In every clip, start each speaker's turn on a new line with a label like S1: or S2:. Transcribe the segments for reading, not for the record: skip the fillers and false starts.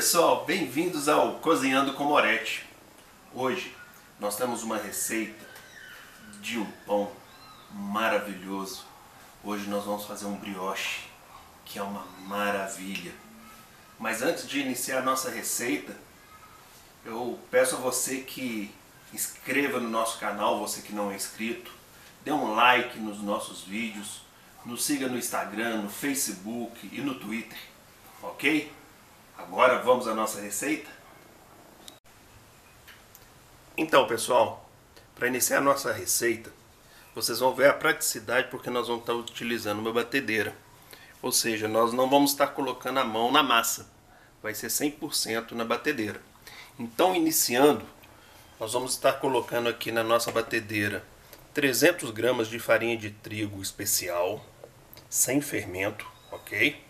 S1: pessoal, bem-vindos ao Cozinhando com Moretti. Hoje nós temos uma receita de um pão maravilhoso. Hoje nós vamos fazer um brioche, que é uma maravilha. Mas antes de iniciar a nossa receita, eu peço a você que inscreva no nosso canal, você que não é inscrito, dê um like nos nossos vídeos, nos siga no Instagram, no Facebook e no Twitter, ok? Agora vamos à nossa receita? Então pessoal, para iniciar a nossa receita, vocês vão ver a praticidade porque nós vamos estar utilizando uma batedeira. Ou seja, nós não vamos estar colocando a mão na massa, vai ser 100% na batedeira. Então iniciando, nós vamos estar colocando aqui na nossa batedeira 300 gramas de farinha de trigo especial, sem fermento, ok?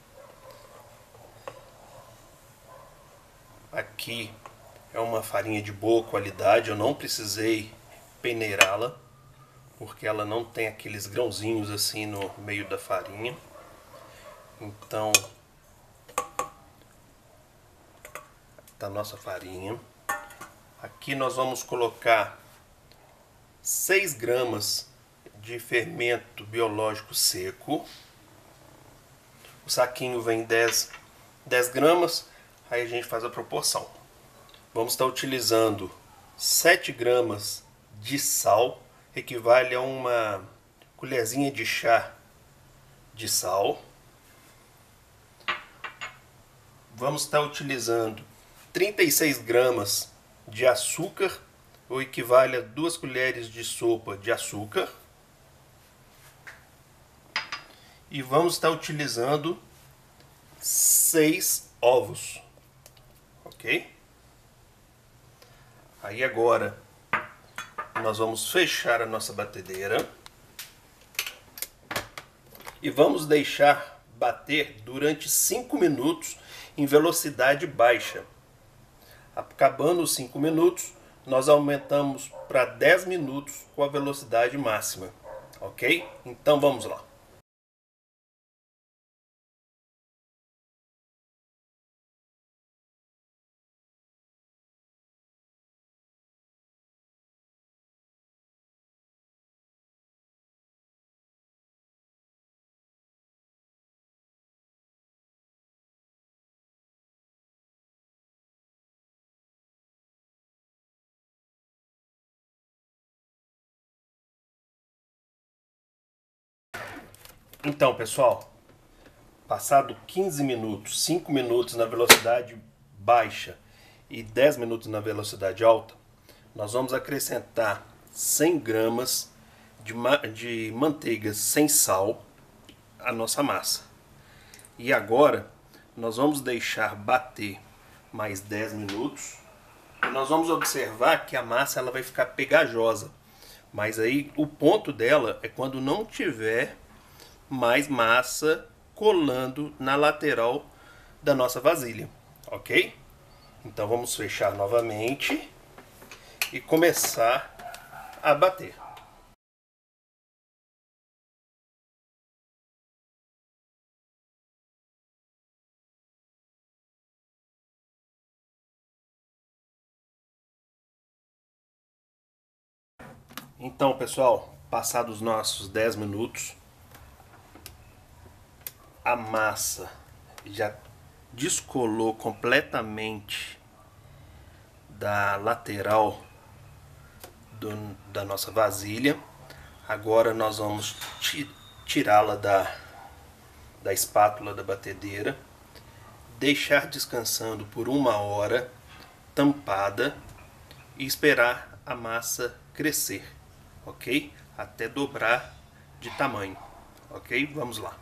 S1: Aqui é uma farinha de boa qualidade, eu não precisei peneirá-la, porque ela não tem aqueles grãozinhos assim no meio da farinha. Então, tá a nossa farinha. Aqui nós vamos colocar 6 gramas de fermento biológico seco. O saquinho vem 10 gramas. Aí a gente faz a proporção. Vamos estar utilizando 7 gramas de sal, equivale a uma colherzinha de chá de sal. Vamos estar utilizando 36 gramas de açúcar, ou equivale a 2 colheres de sopa de açúcar. E vamos estar utilizando 6 ovos. Ok? Aí agora nós vamos fechar a nossa batedeira e vamos deixar bater durante 5 minutos em velocidade baixa. Acabando os 5 minutos, nós aumentamos para 10 minutos com a velocidade máxima. Ok? Então vamos lá. Então pessoal, passado 15 minutos, 5 minutos na velocidade baixa e 10 minutos na velocidade alta, nós vamos acrescentar 100 gramas de manteiga sem sal à nossa massa. E agora nós vamos deixar bater mais 10 minutos. E nós vamos observar que a massa ela vai ficar pegajosa. Mas aí o ponto dela é quando não tiver mais massa colando na lateral da nossa vasilha, ok? Então vamos fechar novamente e começar a bater. Então pessoal, passados os nossos 10 minutos, a massa já descolou completamente da lateral da nossa vasilha. Agora nós vamos tirá-la da espátula da batedeira, deixar descansando por 1 hora, tampada, e esperar a massa crescer, ok? Até dobrar de tamanho, ok? Vamos lá.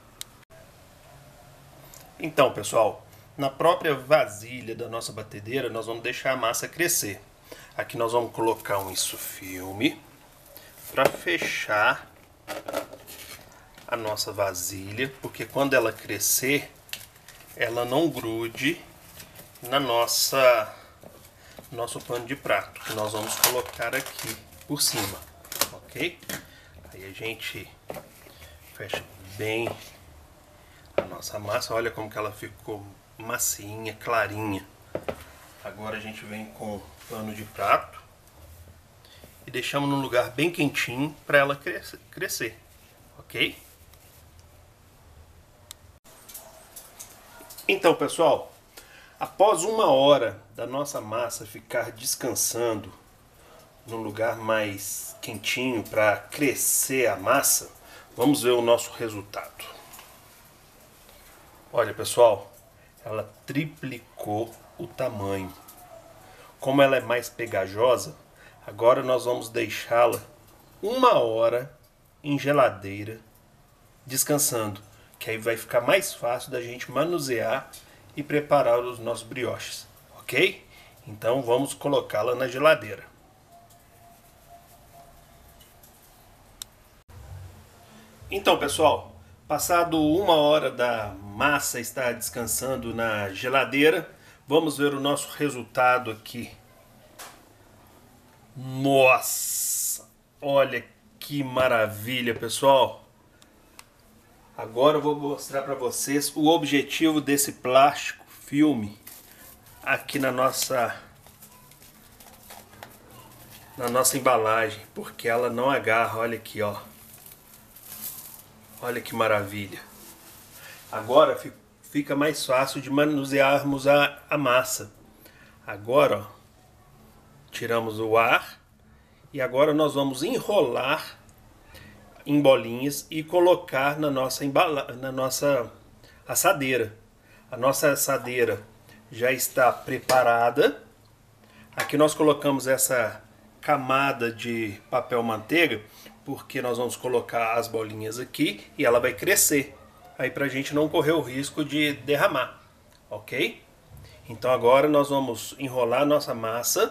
S1: Então pessoal, na própria vasilha da nossa batedeira nós vamos deixar a massa crescer. Aqui nós vamos colocar um isso-filme para fechar a nossa vasilha, porque quando ela crescer, ela não grude na nosso pano de prato, que nós vamos colocar aqui por cima, ok? Aí a gente fecha bem a nossa massa. Olha como que ela ficou massinha, clarinha. Agora a gente vem com pano de prato e deixamos num lugar bem quentinho para ela crescer, ok? Então, pessoal, após 1 hora da nossa massa ficar descansando num lugar mais quentinho para crescer a massa, vamos ver o nosso resultado. Olha, pessoal, ela triplicou o tamanho. Como ela é mais pegajosa, agora nós vamos deixá-la 1 hora em geladeira descansando, que aí vai ficar mais fácil da gente manusear e preparar os nossos brioches, ok? Então vamos colocá-la na geladeira. Então, pessoal, passado 1 hora da massa estar descansando na geladeira, vamos ver o nosso resultado aqui. Nossa, olha que maravilha, pessoal! Agora eu vou mostrar para vocês o objetivo desse plástico filme aqui na nossa embalagem, porque ela não agarra. Olha aqui, ó. Olha que maravilha. Agora fica mais fácil de manusearmos a massa. Agora, ó, tiramos o ar e agora nós vamos enrolar em bolinhas e colocar na nossa assadeira. A nossa assadeira já está preparada. Aqui nós colocamos essa camada de papel manteiga porque nós vamos colocar as bolinhas aqui e ela vai crescer. Aí pra gente não correr o risco de derramar, ok? Então agora nós vamos enrolar a nossa massa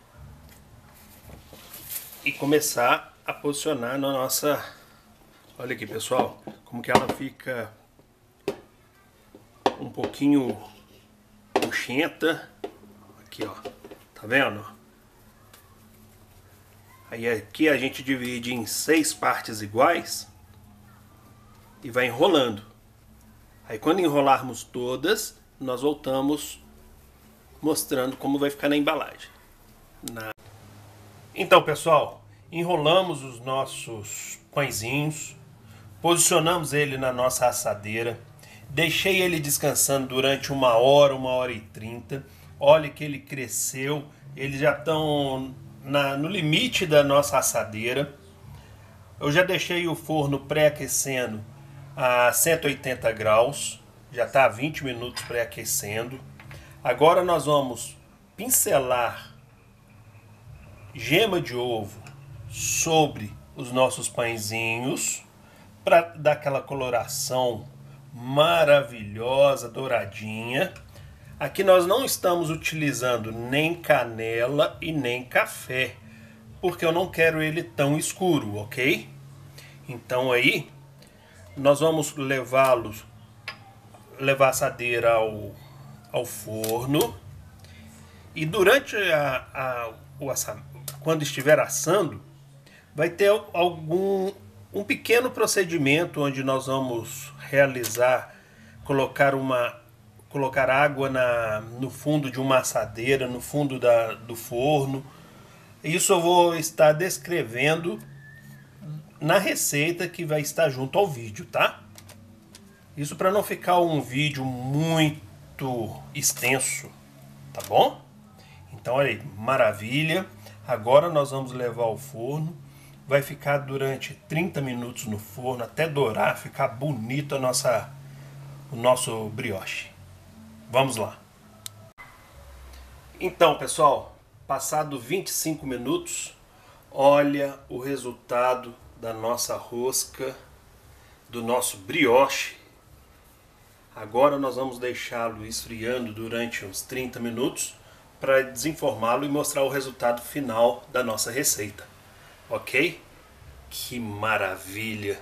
S1: e começar a posicionar na nossa... Olha aqui, pessoal, como que ela fica um pouquinho puxenta. Aqui, ó, tá vendo? Aí aqui a gente divide em 6 partes iguais e vai enrolando. Aí quando enrolarmos todas, nós voltamos mostrando como vai ficar na embalagem. Então, pessoal, enrolamos os nossos pãezinhos. Posicionamos ele na nossa assadeira. Deixei ele descansando durante 1 hora, 1 hora e 30. Olha que ele cresceu. Eles já estão no limite da nossa assadeira. Eu já deixei o forno pré-aquecendo a 180 graus. Já está a 20 minutos pré-aquecendo. Agora nós vamos pincelar gema de ovo sobre os nossos pãezinhos para dar aquela coloração maravilhosa, douradinha. Aqui nós não estamos utilizando nem canela e nem café, porque eu não quero ele tão escuro, ok? Então aí nós vamos levar a assadeira ao forno e durante quando estiver assando, vai ter um pequeno procedimento onde nós vamos colocar água no fundo de uma assadeira, no fundo do forno. Isso eu vou estar descrevendo na receita que vai estar junto ao vídeo, tá? Isso para não ficar um vídeo muito extenso, tá bom? Então olha aí, maravilha. Agora nós vamos levar ao forno. Vai ficar durante 30 minutos no forno até dourar, ficar bonito o nosso brioche. Vamos lá. Então, pessoal, passado 25 minutos, olha o resultado da nossa rosca, do nosso brioche. Agora nós vamos deixá-lo esfriando durante uns 30 minutos para desenformá-lo e mostrar o resultado final da nossa receita. Ok? Que maravilha!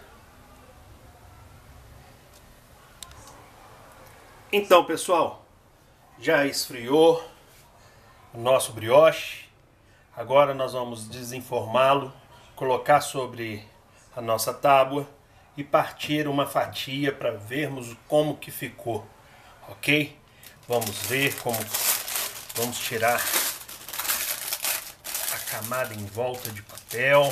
S1: Então, pessoal, já esfriou o nosso brioche. Agora nós vamos desenformá-lo, colocar sobre a nossa tábua e partir uma fatia para vermos como que ficou, ok? Vamos ver como vamos tirar a camada em volta de papel.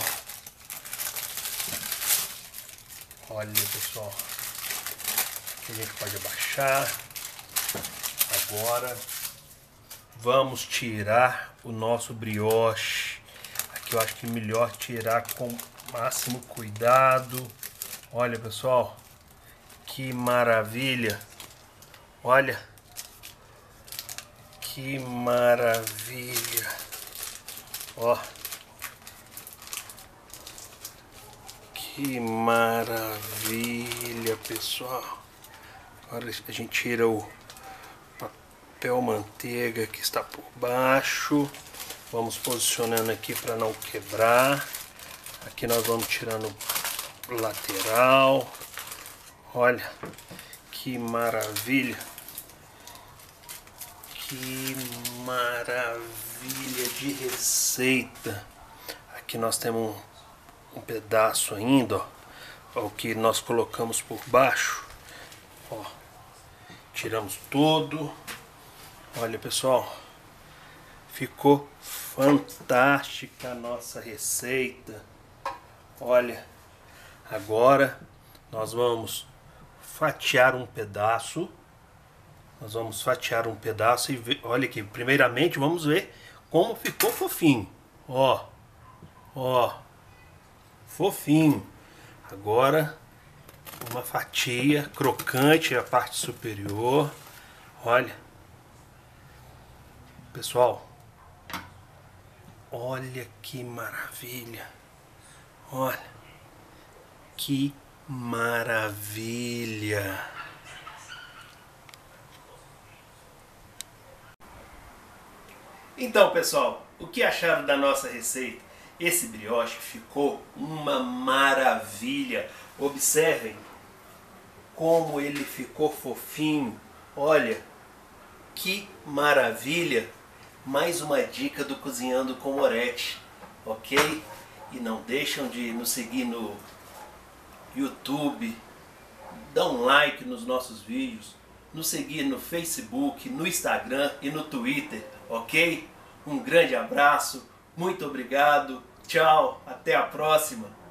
S1: Olha, pessoal, aqui a gente pode abaixar. Agora vamos tirar o nosso brioche. Aqui eu acho que é melhor tirar com o máximo cuidado. Olha, pessoal, que maravilha. Olha, que maravilha. Ó, que maravilha, pessoal. Agora a gente tira o papel manteiga que está por baixo. Vamos posicionando aqui para não quebrar. Aqui nós vamos tirando o lateral. Olha que maravilha. Que maravilha de receita. Aqui nós temos um pedaço ainda, ó, o que nós colocamos por baixo. Ó, tiramos tudo. Olha, pessoal, ficou fantástica a nossa receita. Olha, agora nós vamos fatiar um pedaço. Nós vamos fatiar um pedaço e ver, olha aqui, primeiramente vamos ver como ficou fofinho. Ó, ó, fofinho. Agora uma fatia crocante, a parte superior. Olha, pessoal, olha que maravilha. Olha, que maravilha. Então, pessoal, o que acharam da nossa receita? Esse brioche ficou uma maravilha. Observem como ele ficou fofinho. Olha, que maravilha. Mais uma dica do Cozinhando com Moretti, ok? E não deixam de nos seguir no YouTube, dá um like nos nossos vídeos, nos seguir no Facebook, no Instagram e no Twitter, ok? Um grande abraço, muito obrigado, tchau, até a próxima!